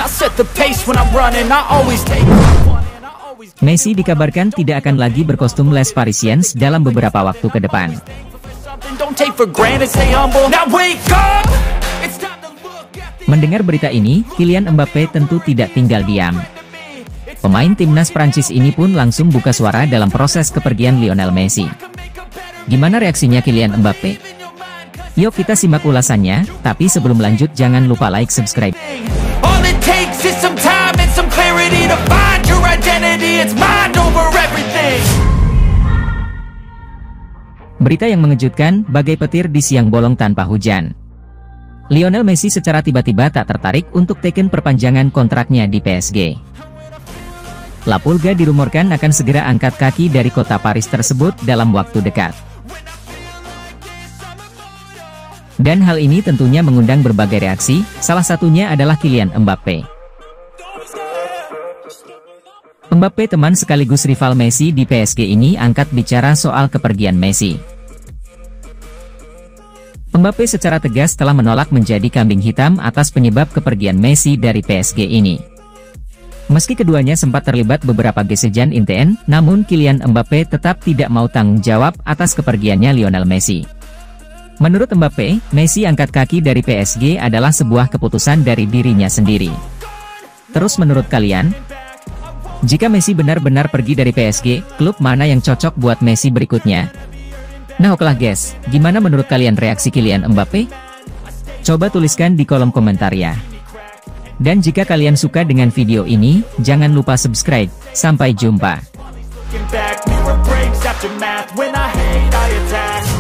I set the pace when I'm running, I always take Messi dikabarkan tidak akan lagi berkostum Les Parisiens dalam beberapa waktu ke depan. Don't take for granted, stay humble. Now wake up. It's time to look at the Mendengar berita ini, Kylian Mbappe tentu tidak tinggal diam. Pemain timnas Prancis ini pun langsung buka suara dalam proses kepergian Lionel Messi. Gimana reaksinya Kylian Mbappe? Yuk kita simak ulasannya, tapi sebelum lanjut jangan lupa like, subscribe. all it takes is some time and some clarity to find your identity. It's mind over everything. Berita yang mengejutkan, bagai petir di siang bolong tanpa hujan. Lionel Messi secara tiba-tiba tak tertarik untuk teken perpanjangan kontraknya di PSG. La Pulga dirumorkan akan segera angkat kaki dari kota Paris tersebut dalam waktu dekat. Dan hal ini tentunya mengundang berbagai reaksi, salah satunya adalah Kylian Mbappe. Mbappe, teman sekaligus rival Messi di PSG ini, angkat bicara soal kepergian Messi. Mbappe secara tegas telah menolak menjadi kambing hitam atas penyebab kepergian Messi dari PSG ini. Meski keduanya sempat terlibat beberapa gesekan intens, namun Kylian Mbappe tetap tidak mau tanggung jawab atas kepergiannya Lionel Messi. Menurut Mbappe, Messi angkat kaki dari PSG adalah sebuah keputusan dari dirinya sendiri. Terus menurut kalian? Jika Messi benar-benar pergi dari PSG, klub mana yang cocok buat Messi berikutnya? Nah okelah guys, gimana menurut kalian reaksi Kylian Mbappe? Coba tuliskan di kolom komentar ya. Dan jika kalian suka dengan video ini, jangan lupa subscribe. Sampai jumpa. Looking back, mirror breaks after math. When I hate, I attack.